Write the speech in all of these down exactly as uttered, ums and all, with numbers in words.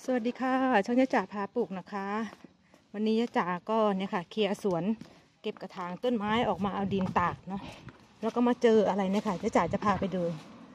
สวัสดีค่ะช่องยะจ๋าพาปลูกนะคะวันนี้ยะจ๋าก็เนี่ยค่ะเคลียร์สวนเก็บกระถางต้นไม้ออกมาเอาดินตากเนาะแล้วก็มาเจออะไรเนี่ยค่ะยะจ๋าจะพาไปดู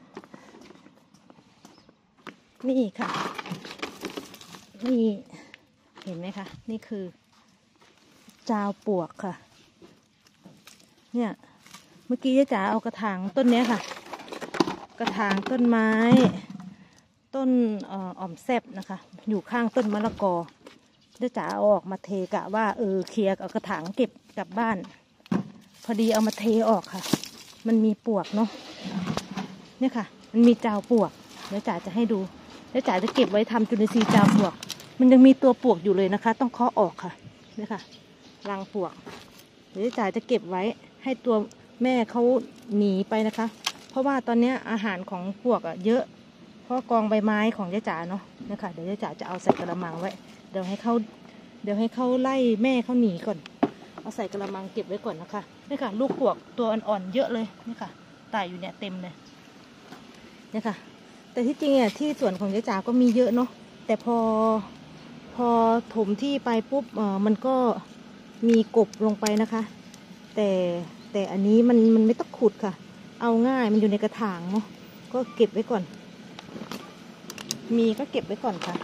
นี่ค่ะนี่เห็นไหมคะนี่คือจาวปลวกค่ะเนี่ยเมื่อกี้ยะจ๋าเอากระถางต้นเนี้ยค่ะกระถางต้นไม้ต้นอ่อมแซบนะคะอยู่ข้างต้นมะละกอเดี๋ยวจ๋าเอาออกมาเทกะว่าเออเคลียร์เอากระถางเก็บกลับบ้านพอดีเอามาเทออกค่ะมันมีปลวกเนาะเนี่ยค่ะมันมีจาวปลวกเดี๋ยวจ๋าจะให้ดูเดี๋ยวจ๋าจะเก็บไว้ทำจุลินทรีย์จาวปลวกมันยังมีตัวปลวกอยู่เลยนะคะต้องเคาะออกค่ะเนี่ยค่ะรังปลวกเดี๋ยวจ๋าจะเก็บไว้ให้ตัวแม่เขาหนีไปนะคะเพราะว่าตอนนี้อาหารของปลวกอะเยอะเพราะกองใบไม้ของยะจ๋าเนาะเนี่ยค่ะเดี๋ยวยะจ๋าจะเอาใส่กระมังไว้เดี๋ยวให้เขาเดี๋ยวให้เขาไล่แม่เขาหนีก่อนเอาใส่กระมังเก็บไว้ก่อนนะคะนี่ค่ะลูกปลวกตัวอ่อนๆเยอะเลยนี่ค่ะตายอยู่เนี่ยเต็มเลยเนี่ยค่ะแต่ที่จริงอ่ะที่สวนของยะจ๋าก็มีเยอะเนาะแต่พอพอถมที่ไปปุ๊บเออมันก็มีกบลงไปนะคะแต่แต่อันนี้มันมันไม่ต้องขุดค่ะเอาง่ายมันอยู่ในกระถางเนาะก็เก็บไว้ก่อนมีก็เก็บไว้ก่อนค่ะ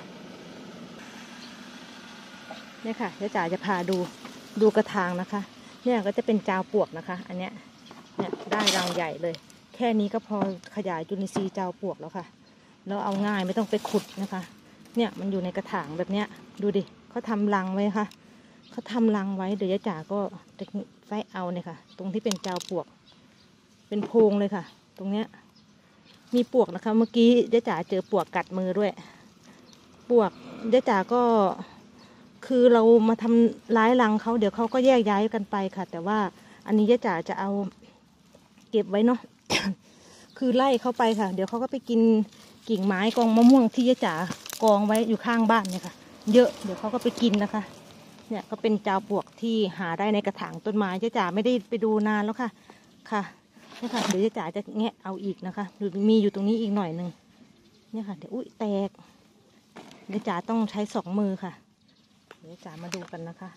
เนี่ยค่ะเดี๋ยวจ๋าจะพาดูดูกระถางนะคะเนี่ยก็จะเป็นจาวปลวกนะคะอันเนี้ยเนี่ยได้รังใหญ่เลยแค่นี้ก็พอขยายจุลินทรีย์จาวปลวกแล้วค่ะแล้วเอาง่ายไม่ต้องไปขุดนะคะเนี่ยมันอยู่ในกระถางแบบเนี้ยดูดิเขาทำรังไว้ค่ะเขาทำรังไว้เดี๋ยวจ๋าก็จะใส่เอาเนี่ยค่ะตรงที่เป็นจาวปลวกเป็นโพรงเลยค่ะตรงเนี้ยมีปลวกนะคะเมื่อกี้เจ๊จ๋าเจอปลวกกัดมือด้วยปลวกเจ๊จ๋าก็คือเรามาทำร้ายรังเขาเดี๋ยวเขาก็แยกย้ายกันไปค่ะแต่ว่าอันนี้เจ๊จ๋าจะเอาเก็บไว้เนาะ คือไล่เขาไปค่ะเดี๋ยวเขาก็ไปกินกิ่งไม้กองมะม่วงที่เจ๊จ๋ากองไว้อยู่ข้างบ้านเนี่ยค่ะเยอะเดี๋ยวเขาก็ไปกินนะคะเนี่ยก็เป็นจาวปลวกที่หาได้ในกระถางต้นไม้เจ๊จ๋าไม่ได้ไปดูนานแล้วค่ะค่ะนี่ค่ะเดี๋ยวจ๋าจะแงะเอาอีกนะคะมีอยู่ตรงนี้อีกหน่อยหนึ่งเนี่ยค่ะเดี๋ยวอุ้ยแตกเดี๋ยวจ๋าต้องใช้สองมือค่ะเดี๋ยวจ๋ามาดูกันนะคะ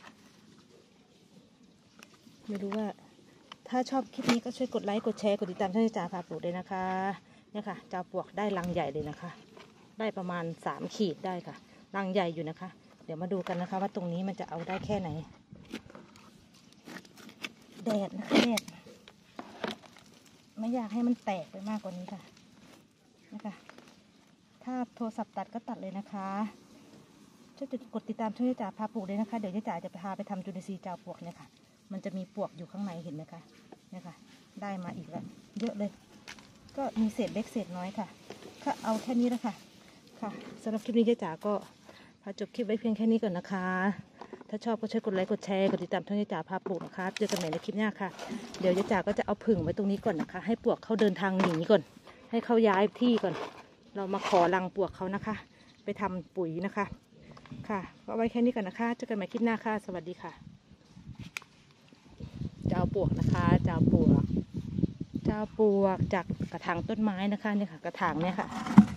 ไม่รู้ว่าถ้าชอบคลิปนี้ก็ช่วยกดไลค์กดแชร์กดติดตามช่องจ๋าพาปลูกด้วยนะคะเนี่ยค่ะจาวปลวกได้รังใหญ่เลยนะคะได้ประมาณสามขีดได้ค่ะรังใหญ่อยู่นะคะเดี๋ยวมาดูกันนะคะว่าตรงนี้มันจะเอาได้แค่ไหนแดดนะคะแดดไม่อยากให้มันแตกไปมากกว่านี้ค่ะนะคะถ้าโทรศัพท์ตัดก็ตัดเลยนะคะช่วยกดติดตามช่วยจ๋าพาปลูกด้วยนะคะเดี๋ยวจ๋าจะพาไปทำจุลินทรีย์จาวปลวกเนี่ยค่ะมันจะมีปลวกอยู่ข้างในเห็นไหมคะเนี่ยค่ะได้มาอีกแล้วเยอะเลยก็มีเศษเล็กเศษน้อยค่ะก็เอาแค่นี้แล้วค่ะค่ะสำหรับคลิปนี้จ๋าก็พาจบคลิปไว้เพียงแค่นี้ก่อนนะคะถ้าชอบก็ช่วยกดไลค์กดแชร์กดติดตามช่องยะจ๋าพาปลูกนะคะเจอกันใหม่ในคลิปหน้าค่ะเดี๋ยวยะจ๋าก็จะเอาผึ่งไว้ตรงนี้ก่อนนะคะให้ปลวกเขาเดินทางหนีก่อนให้เขาย้ายที่ก่อนเรามาขอรังปลวกเขานะคะไปทำปุ๋ยนะคะค่ะก็ไว้แค่นี้ก่อนนะคะเจอกันใหม่คลิปหน้าค่ะสวัสดีค่ะจาวปลวกนะคะจาวปลวกจาวปลวกจากกระถางต้นไม้นะคะเนี่ยค่ะกระถางเนี่ยค่ะ